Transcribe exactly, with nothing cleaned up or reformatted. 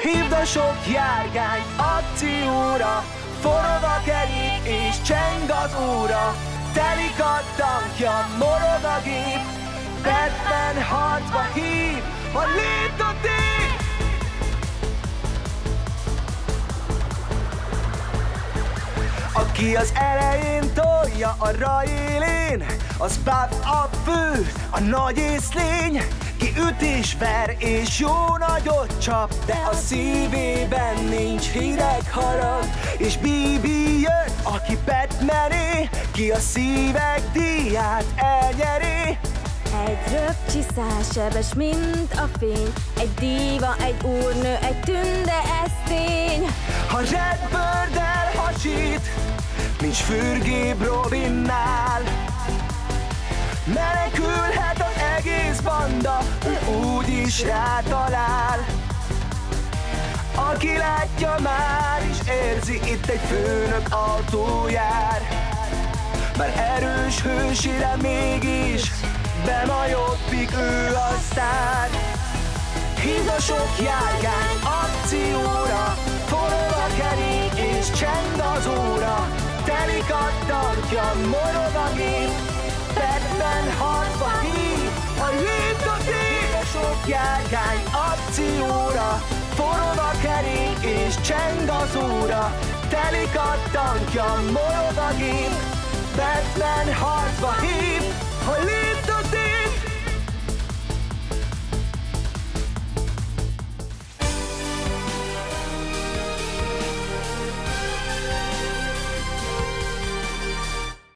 Hívd a sok járgány akcióra, forog a kerék és cseng az óra. Telik a tankja, morog a gép, Batman harcba hív a létotép. Aki az elején tolja a rajélén, az buff a fő, a nagy észlény. Ki üt és ver és jó nagyot csap, de a szívében nincs hideg harag. És bé bé jön, aki Batmané, ki a szívek díját elnyeri. Egy röpcsiszál sebes, mint a fény, egy díva, egy úrnő, egy tünde, ez tény. Ha Redbird elhasít, nincs fürgébb Robinnál. Menekülhet az egész banda, ő úgyis rátalál. Aki látja, már is érzi, itt egy főnök autó jár. Bár erős hősire mégis bemajobbik ő a sztár. Hívd a sok járgány akcióra, forog a kerék és cseng az óra. Telik a tankja, morog a gép, Batman harcba hív a létotép. A sok járgány akcióra, forog a kerék és cseng az óra. Telik a tankja, morog a gép, Batman harcba hív